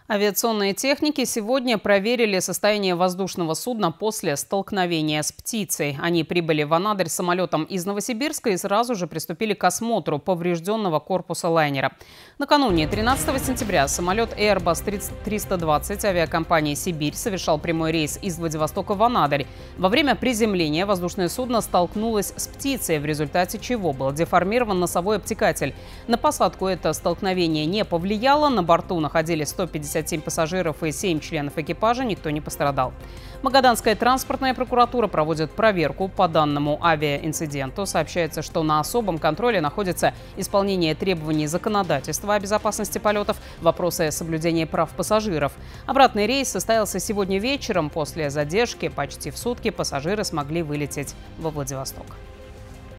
Авиационные техники сегодня проверили состояние воздушного судна после столкновения с птицей. Они прибыли в Анадырь самолетом из Новосибирска и сразу же приступили к осмотру поврежденного корпуса лайнера. Накануне, 13 сентября, самолет Airbus 320 авиакомпании «Сибирь» совершал прямой рейс из Владивостока в Анадырь. Во время приземления воздушное судно столкнулось с птицей, в результате чего был деформирован носовой обтекатель. На посадку это столкновение не повлияло. На борту находились 157 пассажиров и 7 членов экипажа, никто не пострадал. Магаданская транспортная прокуратура проводит проверку по данному авиаинциденту. Сообщается, что на особом контроле находится исполнение требований законодательства о безопасности полетов, вопросы соблюдения прав пассажиров. Обратный рейс состоялся сегодня вечером. После задержки почти в сутки пассажиры смогли вылететь во Владивосток.